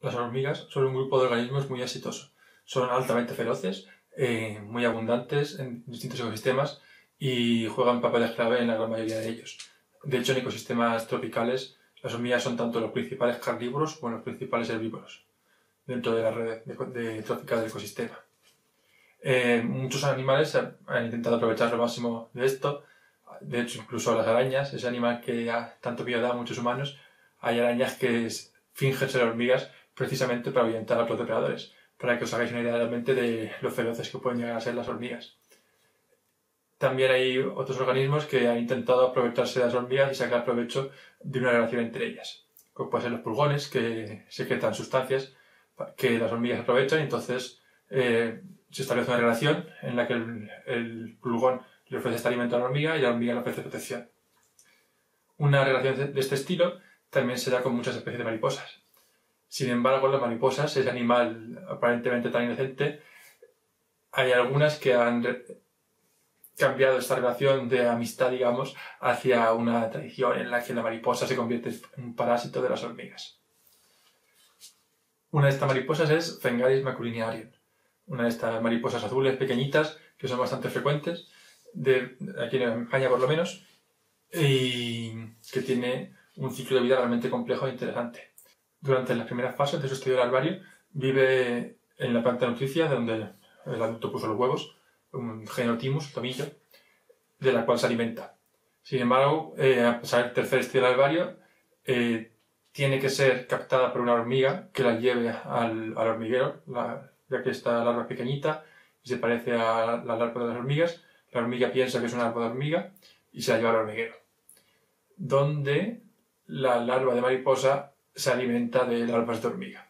Las hormigas son un grupo de organismos muy exitoso. Son altamente feroces, muy abundantes en distintos ecosistemas y juegan papeles clave en la gran mayoría de ellos. De hecho, en ecosistemas tropicales, las hormigas son tanto los principales carnívoros como los principales herbívoros dentro de la red trófica del ecosistema. Muchos animales han intentado aprovechar lo máximo de esto. De hecho, incluso las arañas, ese animal que tanto miedo da a muchos humanos, hay arañas que fingen ser hormigas precisamente para ahuyentar a otros depredadores, para que os hagáis una idea realmente de lo feroces que pueden llegar a ser las hormigas. También hay otros organismos que han intentado aprovecharse de las hormigas y sacar provecho de una relación entre ellas, como pueden ser los pulgones, que secretan sustancias que las hormigas aprovechan y entonces se establece una relación en la que el pulgón le ofrece este alimento a la hormiga y la hormiga le ofrece protección. Una relación de este estilo también se da con muchas especies de mariposas. Sin embargo, las mariposas, ese animal aparentemente tan inocente, hay algunas que han cambiado esta relación de amistad, digamos, hacia una tradición en la que la mariposa se convierte en un parásito de las hormigas. Una de estas mariposas es Phengaris maculiniarium, una de estas mariposas azules pequeñitas que son bastante frecuentes, aquí en España por lo menos, y que tiene un ciclo de vida realmente complejo e interesante. Durante las primeras fases de su estadio larvario vive en la planta nutricia, donde el adulto puso los huevos, un Genotimus, tomillo, de la cual se alimenta. Sin embargo, a pasar el tercer estadio larvario, tiene que ser captada por una hormiga que la lleve al hormiguero, ya que esta larva es pequeñita y se parece a la larva de las hormigas. La hormiga piensa que es una larva de hormiga y se la lleva al hormiguero, donde la larva de mariposa se alimenta de larvas de hormiga.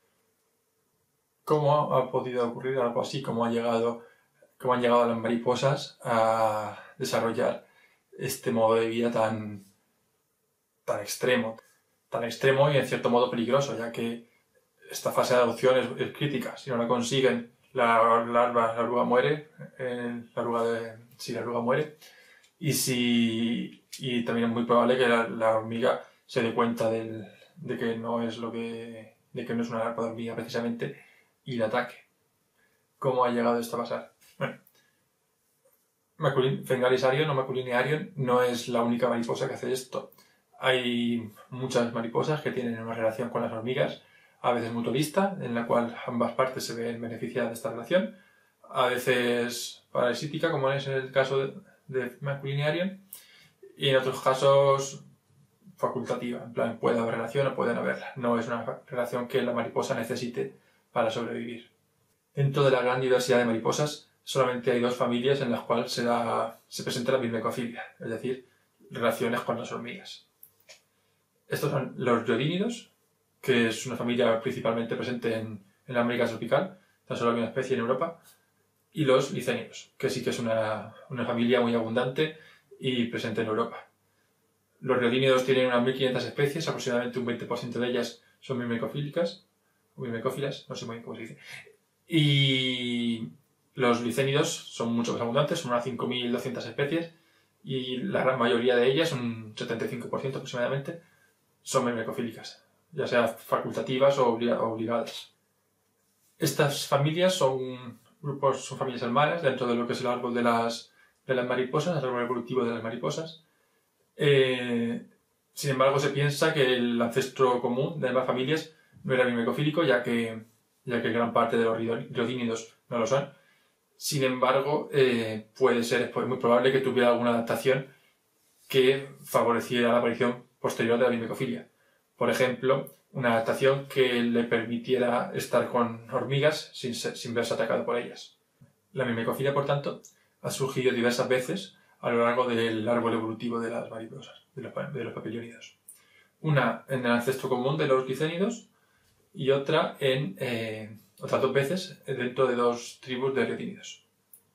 ¿Cómo ha podido ocurrir algo así? ¿Cómo han llegado las mariposas a desarrollar este modo de vida tan extremo y en cierto modo peligroso, ya que esta fase de adopción es crítica? Si no la consiguen, la oruga muere, la oruga muere, y también es muy probable que la hormiga se dé cuenta de que no es una larva de hormiga precisamente y la ataque. ¿Cómo ha llegado esto a pasar? Bueno, Phengaris arion o maculiniarium no es la única mariposa que hace esto. Hay muchas mariposas que tienen una relación con las hormigas, a veces mutualista, en la cual ambas partes se ven beneficiadas de esta relación, a veces parasítica, como es el caso de maculiniarium, y en otros casos facultativa, en plan puede haber relación o puede no haberla. No es una relación que la mariposa necesite para sobrevivir. Dentro de la gran diversidad de mariposas, solamente hay dos familias en las cuales se presenta la myrmecofilia, es decir, relaciones con las hormigas. Estos son los riodínidos, que es una familia principalmente presente en la América tropical, tan solo hay una especie en Europa, y los licénidos, que sí que es una familia muy abundante y presente en Europa. Los riodínidos tienen unas 1500 especies, aproximadamente un 20% de ellas son myrmecófilas, no sé muy bien cómo se dice. Y los licénidos son mucho más abundantes, son unas 5200 especies, y la gran mayoría de ellas, un 75% aproximadamente, son myrmecofílicas, ya sea facultativas o obligadas. Estas familias son familias hermanas dentro de lo que es el árbol de las mariposas, el árbol evolutivo de las mariposas. Sin embargo, se piensa que el ancestro común de ambas familias no era myrmecofílico, ya que gran parte de los riodínidos no lo son. Sin embargo, es muy probable que tuviera alguna adaptación que favoreciera la aparición posterior de la myrmecofilia. Por ejemplo, una adaptación que le permitiera estar con hormigas sin verse atacado por ellas. La myrmecofilia, por tanto, ha surgido diversas veces a lo largo del árbol evolutivo de las mariposas, de los papilionidos. Una en el ancestro común de los licénidos y otra otras dos veces dentro de dos tribus de riodínidos.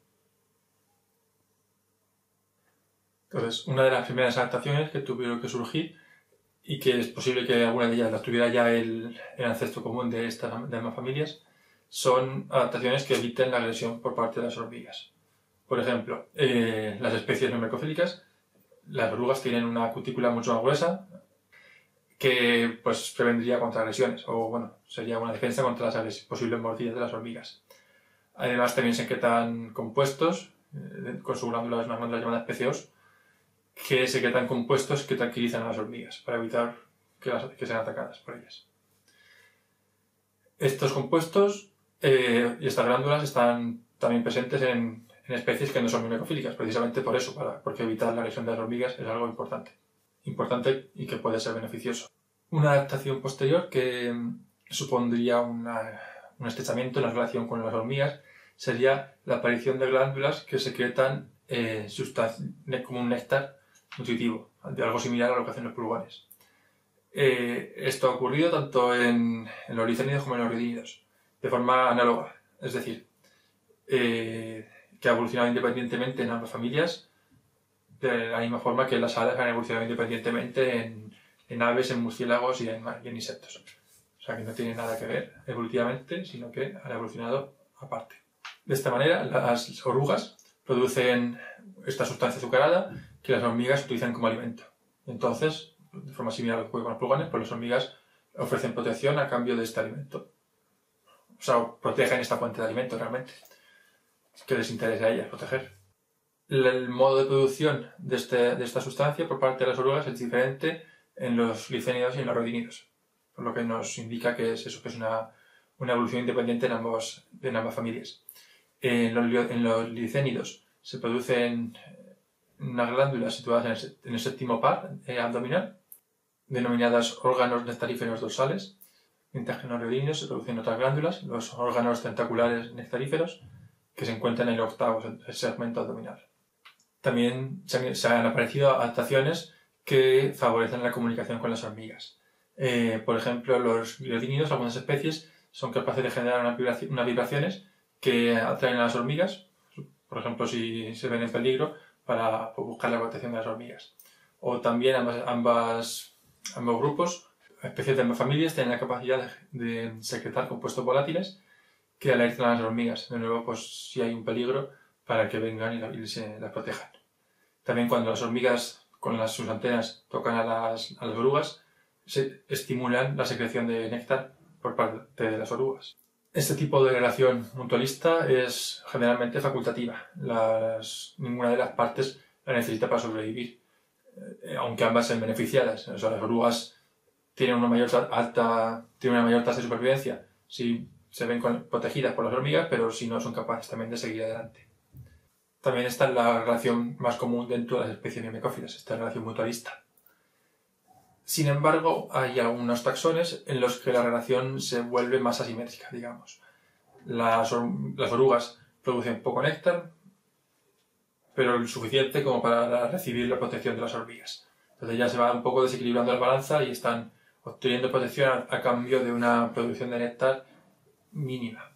Entonces, una de las primeras adaptaciones que tuvieron que surgir, y que es posible que alguna de ellas las tuviera ya el ancestro común de ambas familias, son adaptaciones que eviten la agresión por parte de las hormigas. Por ejemplo, las especies myrmecofílicas, las orugas tienen una cutícula mucho más gruesa, que pues prevendría contra agresiones, o bueno, sería una defensa contra las posibles mordidas de las hormigas. Además también se secretan compuestos, con su glándula, es una glándula llamada PCOs, que secretan compuestos que tranquilizan a las hormigas para evitar que sean atacadas por ellas. Estos compuestos y estas glándulas están también presentes en especies que no son mimicofílicas, precisamente por eso, porque evitar la agresión de las hormigas es algo importante y que puede ser beneficioso. Una adaptación posterior que supondría un estrechamiento en la relación con las hormigas sería la aparición de glándulas que secretan como un néctar nutritivo, de algo similar a lo que hacen los pulgones. Esto ha ocurrido tanto en los licénidos como en los rodinídeos, de forma análoga, es decir, que ha evolucionado independientemente en ambas familias, de la misma forma que las aves han evolucionado independientemente en aves, en murciélagos y en insectos. O sea que no tiene nada que ver evolutivamente, sino que han evolucionado aparte. De esta manera, las orugas producen esta sustancia azucarada que las hormigas utilizan como alimento. Entonces, de forma similar a lo que ocurre con los pulgones, pues las hormigas ofrecen protección a cambio de este alimento. O sea, protegen esta fuente de alimento realmente, que les interesa a ellas proteger. El modo de producción de esta sustancia por parte de las orugas es diferente en los licénidos y en los rodinídeos, por lo que nos indica que es una evolución independiente en ambas familias. En los licénidos se producen unas glándulas situadas en el séptimo par abdominal, denominadas órganos nectaríferos dorsales, mientras que en los rodinídeos se producen otras glándulas, los órganos tentaculares nectaríferos, que se encuentran en el octavo segmento abdominal. También se han aparecido adaptaciones que favorecen la comunicación con las hormigas. Por ejemplo, los rodinídeos, algunas especies, son capaces de generar unas vibraciones que atraen a las hormigas, por ejemplo, si se ven en peligro, para buscar la protección de las hormigas. O también ambos grupos, especies de ambas familias, tienen la capacidad de secretar compuestos volátiles que alertan a las hormigas, de nuevo, pues si hay un peligro, para que vengan y las protejan. También cuando las hormigas con sus antenas tocan a las orugas, se estimulan la secreción de néctar por parte de las orugas. Este tipo de relación mutualista es generalmente facultativa. Ninguna de las partes la necesita para sobrevivir, aunque ambas sean beneficiadas. O sea, las orugas tienen una mayor tasa de supervivencia si se ven protegidas por las hormigas, pero si no, son capaces también de seguir adelante. También está la relación más común dentro de las especies mimicófilas, esta relación mutualista. Sin embargo, hay algunos taxones en los que la relación se vuelve más asimétrica, digamos. Las orugas producen poco néctar, pero lo suficiente como para recibir la protección de las hormigas. Entonces ya se va un poco desequilibrando la balanza y están obteniendo protección a cambio de una producción de néctar mínima.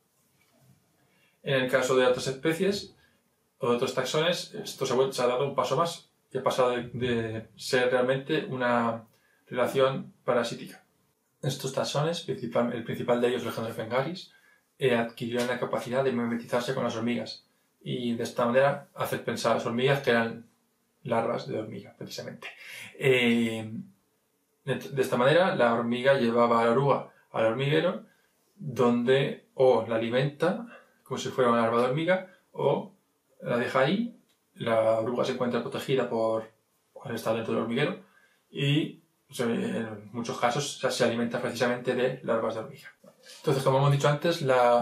En el caso de otras especies o de otros taxones, esto se ha dado un paso más y ha pasado de ser realmente una relación parasítica. Estos taxones, el principal de ellos, el Legionophengaris, adquirieron la capacidad de mimetizarse con las hormigas y de esta manera hacer pensar a las hormigas que eran larvas de hormiga, precisamente. De esta manera, la hormiga llevaba a la oruga al hormiguero, donde o la alimenta como si fuera una larva de hormiga, o la deja ahí, la oruga se encuentra protegida al estar dentro del hormiguero y en muchos casos se alimenta precisamente de larvas de hormiga. Entonces, como hemos dicho antes,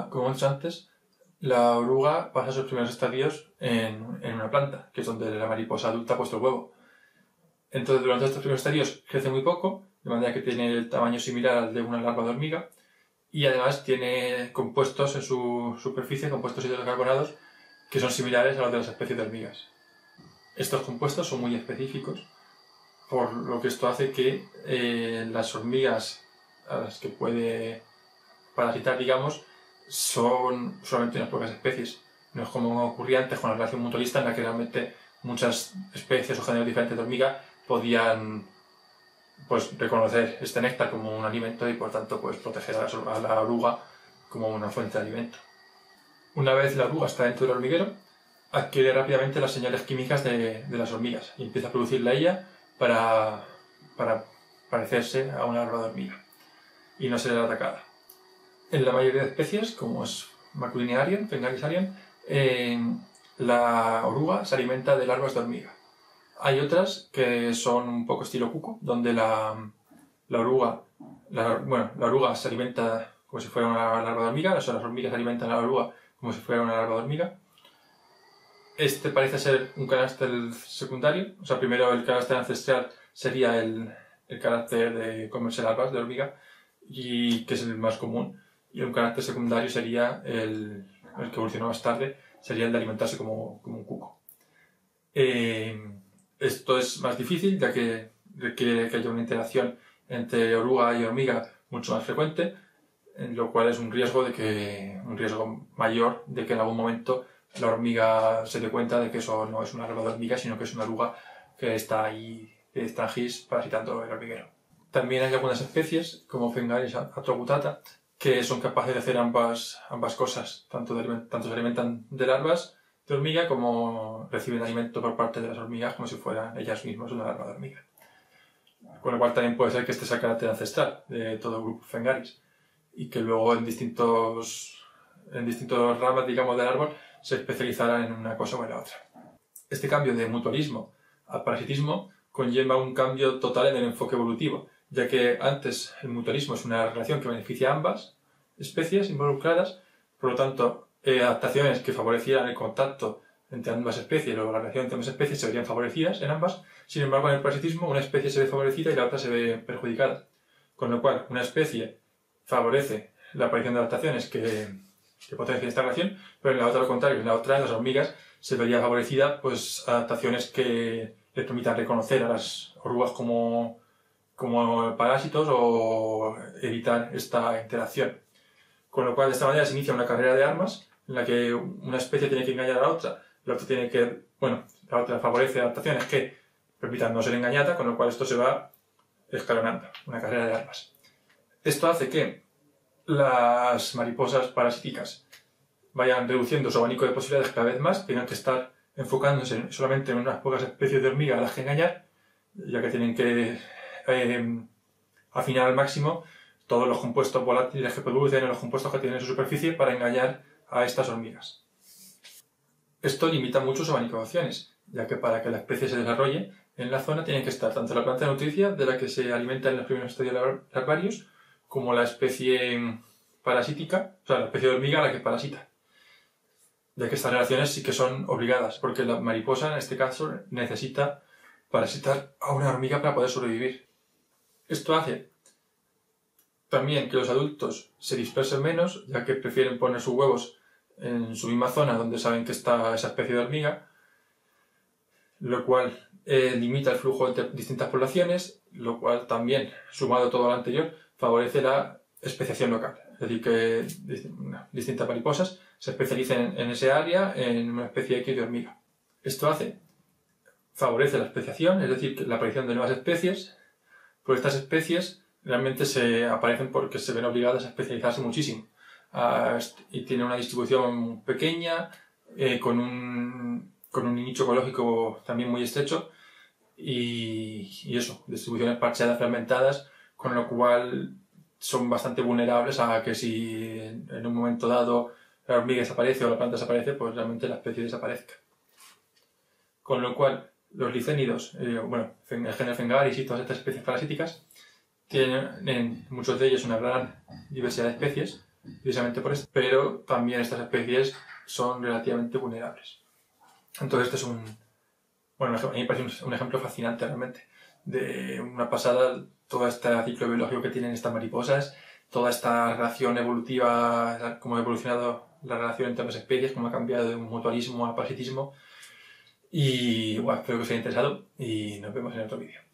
la oruga pasa sus primeros estadios en una planta, que es donde la mariposa adulta ha puesto el huevo. Entonces, durante estos primeros estadios crece muy poco, de manera que tiene el tamaño similar al de una larva de hormiga, y además tiene compuestos en su superficie, compuestos hidrocarbonados, que son similares a los de las especies de hormigas. Estos compuestos son muy específicos, por lo que esto hace que las hormigas a las que puede parasitar, digamos, son solamente unas pocas especies. No es como ocurría antes con la relación mutualista, en la que realmente muchas especies o géneros diferentes de hormiga podían reconocer este néctar como un alimento y por tanto proteger a la oruga como una fuente de alimento. Una vez la oruga está dentro del hormiguero, adquiere rápidamente las señales químicas de las hormigas y empieza a producirla ella para parecerse a una larva de hormiga y no ser atacada. En la mayoría de especies, como es Maculinea arion, Fengaris arion, la oruga se alimenta de larvas de hormiga. Hay otras que son un poco estilo cuco, donde la oruga se alimenta como si fuera una larva de hormiga, o sea, las hormigas se alimentan a la oruga como si fuera una larva de hormiga. Este parece ser un carácter secundario, o sea, primero el carácter ancestral sería el carácter de comerse larvas de hormiga, y que es el más común, y un carácter secundario sería el que evolucionó más tarde, sería el de alimentarse como un cuco. Esto es más difícil, ya que requiere que haya una interacción entre oruga y hormiga mucho más frecuente, en lo cual es un riesgo mayor de que en algún momento la hormiga se dé cuenta de que eso no es una larva de hormiga, sino que es una oruga que está ahí de extranjis parasitando el hormiguero. También hay algunas especies, como Fengaris atrogutata, que son capaces de hacer ambas cosas. Tanto se alimentan de larvas de hormiga como reciben alimento por parte de las hormigas como si fueran ellas mismas una larva de hormiga. Con lo cual también puede ser que este sea el carácter ancestral de todo el grupo Fengaris y que luego en distintos ramas, digamos, del árbol se especializarán en una cosa o en la otra. Este cambio de mutualismo a parasitismo conlleva un cambio total en el enfoque evolutivo, ya que antes el mutualismo es una relación que beneficia a ambas especies involucradas, por lo tanto, adaptaciones que favorecieran el contacto entre ambas especies o la relación entre ambas especies se verían favorecidas en ambas. Sin embargo, en el parasitismo una especie se ve favorecida y la otra se ve perjudicada, con lo cual una especie favorece la aparición de adaptaciones que potencian esta relación, pero en la otra al contrario, en las hormigas, se vería favorecida pues adaptaciones que les permitan reconocer a las orugas como parásitos o evitar esta interacción. Con lo cual, de esta manera se inicia una carrera de armas en la que una especie tiene que engañar a la otra la otra favorece adaptaciones que permitan no ser engañada, con lo cual esto se va escalonando, una carrera de armas. Esto hace que las mariposas parasíticas vayan reduciendo su abanico de posibilidades cada vez más, tengan que estar enfocándose solamente en unas pocas especies de hormiga a las que engañar, ya que tienen que afinar al máximo todos los compuestos volátiles que producen o los compuestos que tienen en su superficie para engañar a estas hormigas. Esto limita mucho su abanico de acciones, ya que para que la especie se desarrolle en la zona tiene que estar tanto la planta nutricia de la que se alimenta en los primeros estadios larvarios, como la especie parasítica, o sea, la especie de hormiga a la que parasita. Ya que estas relaciones sí que son obligadas, porque la mariposa en este caso necesita parasitar a una hormiga para poder sobrevivir. Esto hace también que los adultos se dispersen menos, ya que prefieren poner sus huevos en su misma zona donde saben que está esa especie de hormiga, lo cual limita el flujo entre distintas poblaciones, lo cual también, sumado a todo lo anterior, favorece la especiación local. Es decir, que distintas mariposas se especialicen en ese área en una especie X de hormiga. Esto favorece la especiación, es decir, la aparición de nuevas especies, pero estas especies realmente se aparecen porque se ven obligadas a especializarse muchísimo y tienen una distribución pequeña, con un nicho ecológico también muy estrecho y eso, distribuciones parcheadas, fragmentadas, con lo cual son bastante vulnerables a que si en un momento dado la hormiga desaparece o la planta desaparece, pues realmente la especie desaparezca. Con lo cual, los licénidos, el género Fengaris y todas estas especies parasíticas, tienen muchos de ellos una gran diversidad de especies, precisamente por esto, pero también estas especies son relativamente vulnerables. Entonces este es a mí me parece un ejemplo fascinante realmente, de una pasada, todo este ciclo biológico que tienen estas mariposas, toda esta relación evolutiva, cómo ha evolucionado la relación entre ambas especies, cómo ha cambiado de un mutualismo a parasitismo. Y espero que os haya interesado y nos vemos en otro vídeo.